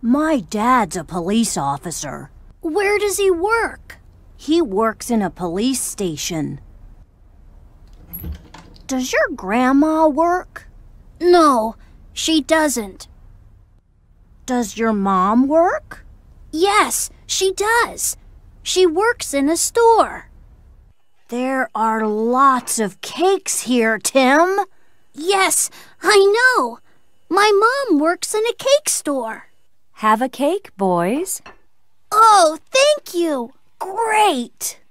My dad's a police officer. Where does he work? He works in a police station. Does your grandma work? No, she doesn't. Does your mom work? Yes, she does. She works in a store. There are lots of cakes here, Tim. Yes, I know. My mom works in a cake store. Have a cake, boys. Oh, thank you. Great!